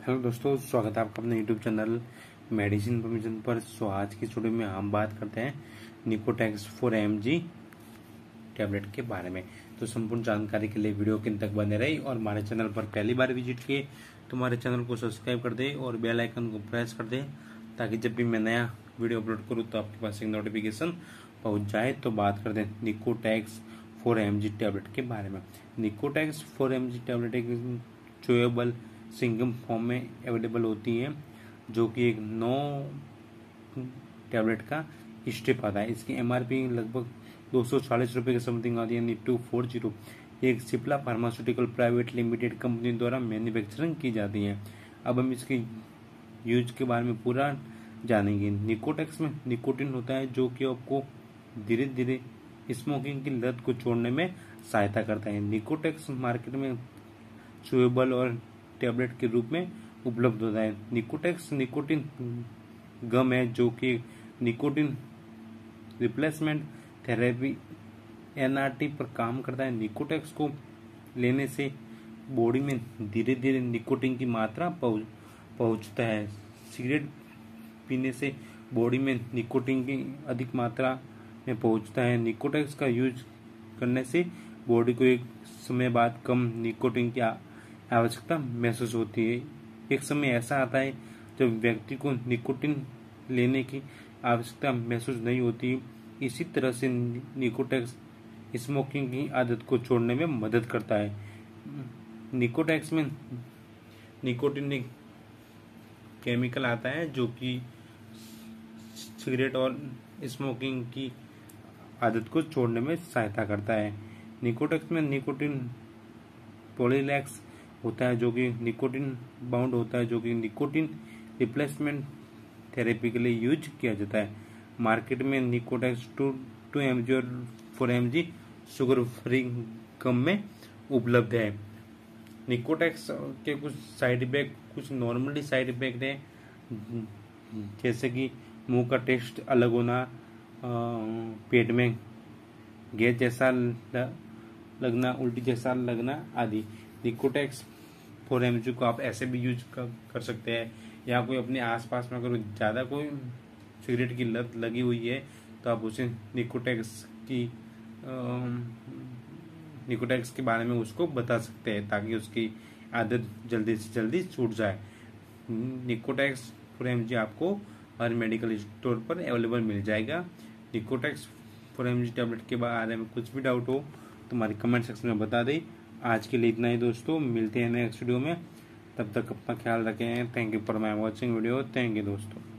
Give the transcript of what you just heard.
Hello दोस्तों, स्वागत है आपका अपने यूट्यूब चैनल मेडिसिन इन्फॉर्मेशन पर। आज की वीडियो में हम बात करते हैं निकोटेक्स 4mg टैबलेट के बारे में। तो संपूर्ण जानकारी के लिए वीडियो के अंत तक बने रही और हमारे चैनल पर पहली बार विजिट किए तो हमारे चैनल को सब्सक्राइब कर दे और बेल आइकन को प्रेस कर दे ताकि जब भी मैं नया वीडियो अपलोड करूँ तो आपके पास एक नोटिफिकेशन पहुँच जाए। तो बात करते हैं निकोटेक्स 4mg टैबलेट के बारे में। निकोटेक्स 4mg टैबलेट एक चोएबल सिंगम फॉर्म में अवेलेबल होती है, जो कि एक 9 टैबलेट का स्टेप आता है। इसकी एमआरपी लगभग 240 रुपये के समथिंग आती है। 240 एक Cipla pharmaceutical private limited company द्वारा मैन्युफैक्चरिंग की जाती है। अब हम इसके यूज के बारे में पूरा जानेंगे। निकोटेक्स में निकोटिन होता है, जो कि आपको धीरे धीरे स्मोकिंग की लत को छोड़ने में सहायता करता है। निकोटेक्स मार्केट में चुएबल और टैबलेट के रूप में उपलब्ध होता है। निकोटेक्स निकोटिन गम है, जो कि निकोटिन रिप्लेसमेंट थेरेपी एनआरटी पर काम करता है। निकोटेक्स को लेने से बॉडी में धीरे धीरे निकोटिन की मात्रा पहुंचता है। सिगरेट पीने से बॉडी में निकोटिन की अधिक मात्रा में पहुंचता है। निकोटेक्स का यूज करने से बॉडी को एक समय बाद कम निकोटिन की आवश्यकता महसूस होती है। एक समय ऐसा आता है जब व्यक्ति को निकोटिन लेने की आवश्यकता महसूस नहीं होती। इसी तरह से निकोटेक्स स्मोकिंग की आदत को छोड़ने में मदद करता है। निकोटेक्स में निकोटिन एक केमिकल आता है, जो कि सिगरेट और स्मोकिंग की आदत को छोड़ने में सहायता करता है। निकोटेक्स में निकोटिन पॉलीलैक्स होता है, जो कि निकोटिन बाउंड होता है, जो कि निकोटिन रिप्लेसमेंट थेरेपी के लिए यूज किया जाता है। मार्केट में निकोटेक्स 2mg और 4mg शुगर फ्री गम में उपलब्ध है। निकोटेक्स के कुछ नॉर्मली साइड इफेक्ट है, जैसे कि मुंह का टेस्ट अलग होना, पेट में गैस जैसा लगना, उल्टी जैसा लगना आदि। निकोटेक्स 4mg को आप ऐसे भी यूज कर सकते हैं, या कोई अपने आसपास में अगर ज़्यादा कोई सिगरेट की लत लगी हुई है तो आप उसे निकोटेक्स के बारे में उसको बता सकते हैं, ताकि उसकी आदत जल्दी से जल्दी छूट जाए। निकोटेक्स 4mg आपको हर मेडिकल स्टोर पर अवेलेबल मिल जाएगा। निकोटेक्स 4mg टैबलेट के बारे में कुछ भी डाउट हो तो हमारे कमेंट सेक्शन में बता दें। आज के लिए इतना ही दोस्तों, मिलते हैं नेक्स्ट वीडियो में। तब तक अपना ख्याल रखें। Thank you for my watching video. Thank you दोस्तों।